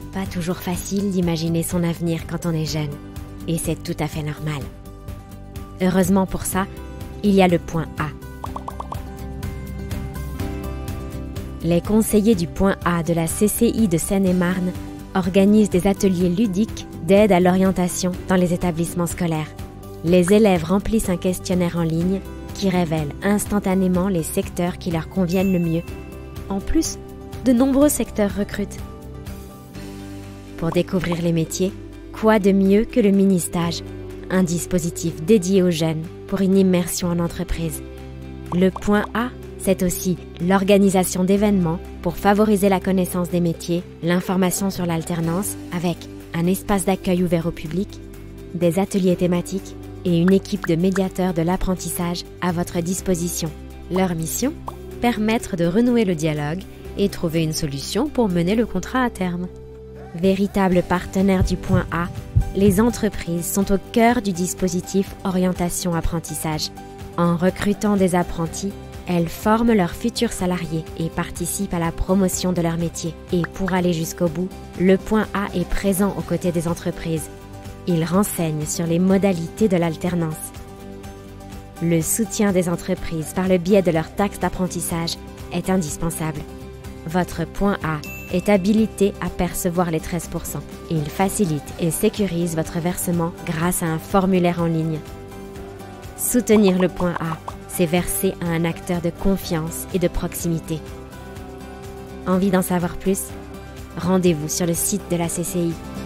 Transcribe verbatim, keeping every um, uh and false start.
pas toujours facile d'imaginer son avenir quand on est jeune, et c'est tout à fait normal. Heureusement pour ça, il y a le point A. Les conseillers du point A de la C C I de Seine-et-Marne organisent des ateliers ludiques d'aide à l'orientation dans les établissements scolaires. Les élèves remplissent un questionnaire en ligne qui révèle instantanément les secteurs qui leur conviennent le mieux. En plus, de nombreux secteurs recrutent. Pour découvrir les métiers, quoi de mieux que le mini-stage, un dispositif dédié aux jeunes pour une immersion en entreprise. Le point A, c'est aussi l'organisation d'événements pour favoriser la connaissance des métiers, l'information sur l'alternance avec un espace d'accueil ouvert au public, des ateliers thématiques et une équipe de médiateurs de l'apprentissage à votre disposition. Leur mission ? Permettre de renouer le dialogue et trouver une solution pour mener le contrat à terme. Véritables partenaires du point A, les entreprises sont au cœur du dispositif orientation-apprentissage. En recrutant des apprentis, elles forment leurs futurs salariés et participent à la promotion de leur métier. Et pour aller jusqu'au bout, le point A est présent aux côtés des entreprises. Il renseigne sur les modalités de l'alternance. Le soutien des entreprises par le biais de leur taxe d'apprentissage est indispensable. Votre point A est habilité à percevoir les treize pour cent. Il facilite et sécurise votre versement grâce à un formulaire en ligne. Soutenir le point A, c'est verser à un acteur de confiance et de proximité. Envie d'en savoir plus ? Rendez-vous sur le site de la C C I.